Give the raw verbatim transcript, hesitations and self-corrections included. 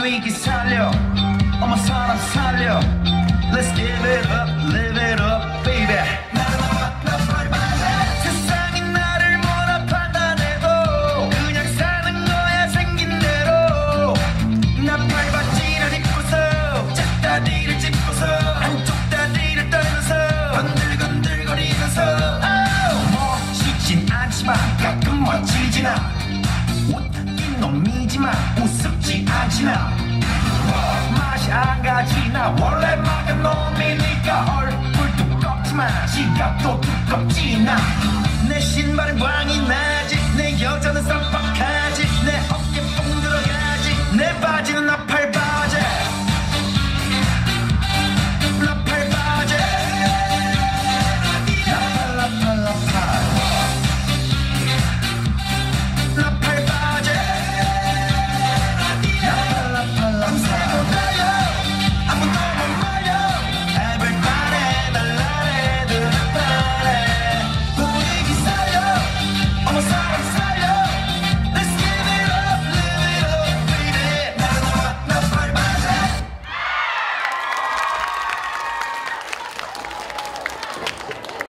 분위기 살려 어머 사람 살려 Let's give it up, live it up, baby. 세상이 나를 뭐라 판단해도 그냥 사는 거야 생긴 대로. 나 팔바지를 입고서 짝다리를 짚고서 한쪽 다리를 떨면서 건들건들거리면서 oh! 멋지진 않지만 가끔 멋지진 않아. 웃긴 놈이지만 우습지 않지나. 맛이 안 가지나 원래 막은 놈이니까 얼굴 두껍지만 지갑도 두껍지 나. 내 신발은 광이 나